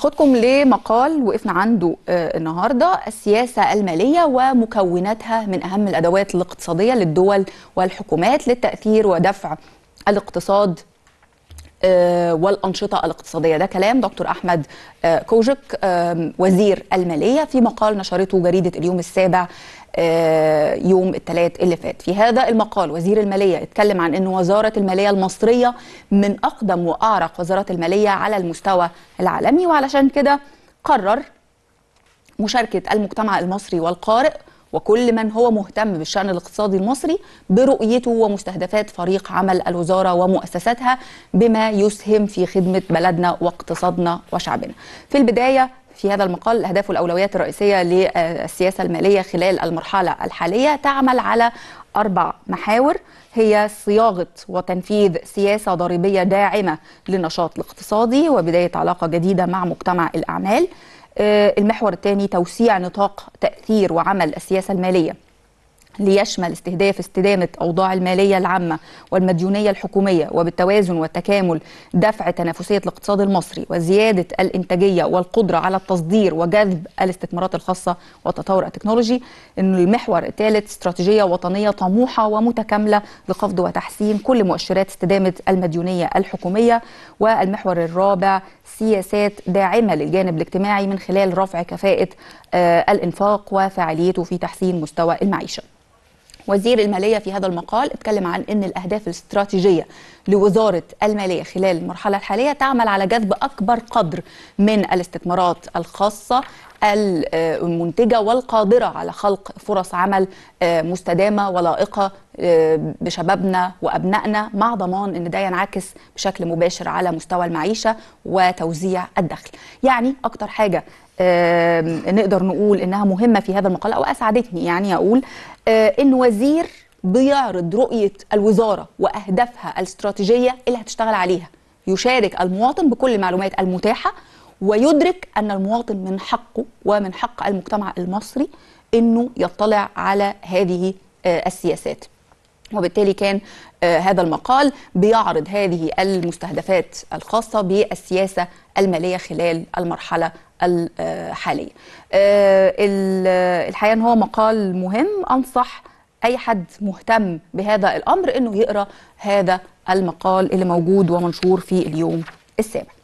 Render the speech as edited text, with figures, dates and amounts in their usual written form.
هاخدكم لمقال وقفنا عنده النهارده، السياسة المالية ومكوناتها من أهم الأدوات الاقتصادية للدول والحكومات للتأثير ودفع الاقتصاد والأنشطة الاقتصادية. ده كلام دكتور أحمد كوجك وزير المالية في مقال نشرته جريدة اليوم السابع يوم الثلاث اللي فات. في هذا المقال وزير المالية اتكلم عن أن وزارة المالية المصرية من أقدم وأعرق وزارات المالية على المستوى العالمي، وعلشان كده قرر مشاركة المجتمع المصري والقارئ وكل من هو مهتم بالشأن الاقتصادي المصري برؤيته ومستهدفات فريق عمل الوزارة ومؤسساتها بما يسهم في خدمة بلدنا واقتصادنا وشعبنا. في البداية في هذا المقال الأهداف والأولويات الرئيسية للسياسة المالية خلال المرحلة الحالية تعمل على 4 محاور، هي صياغة وتنفيذ سياسة ضريبية داعمة للنشاط الاقتصادي وبداية علاقة جديدة مع مجتمع الأعمال. المحور الثاني توسيع نطاق تأثير وعمل السياسة المالية ليشمل استدامة أوضاع المالية العامة والمديونية الحكومية، وبالتوازن والتكامل دفع تنافسية الاقتصاد المصري وزيادة الإنتاجية والقدرة على التصدير وجذب الاستثمارات الخاصة والتطور التكنولوجي. إنه المحور الثالث استراتيجية وطنية طموحة ومتكاملة لخفض وتحسين كل مؤشرات استدامة المديونية الحكومية. والمحور الرابع سياسات داعمة للجانب الاجتماعي من خلال رفع كفاءة الإنفاق وفاعليته في تحسين مستوى المعيشة. وزير المالية في هذا المقال اتكلم عن أن الأهداف الاستراتيجية لوزارة المالية خلال المرحلة الحالية تعمل على جذب أكبر قدر من الاستثمارات الخاصة المنتجة والقادرة على خلق فرص عمل مستدامة ولائقة بشبابنا وأبنائنا، مع ضمان أن ده ينعكس بشكل مباشر على مستوى المعيشة وتوزيع الدخل. يعني أكتر حاجة نقدر نقول إنها مهمة في هذا المقال أو أسعدتني يعني أقول إن وزير بيعرض رؤية الوزارة وأهدافها الاستراتيجية اللي هتشتغل عليها، يشارك المواطن بكل المعلومات المتاحة ويدرك أن المواطن من حقه ومن حق المجتمع المصري أنه يطلع على هذه السياسات. وبالتالي كان هذا المقال بيعرض هذه المستهدفات الخاصة بالسياسة المالية خلال المرحلة الحالية. الحقيقة أنه هو مقال مهم، أنصح أي حد مهتم بهذا الأمر أنه يقرأ هذا المقال اللي موجود ومنشور في اليوم السابع.